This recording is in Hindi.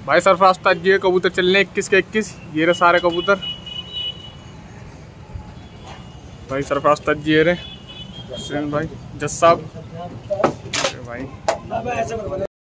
भाई सरफराज उस्ताद जी के कबूतर चलने 21 के 21। ये रहे सारे कबूतर भाई सरफराज उस्ताद जी। ये रहे भाई जस साहब भाई।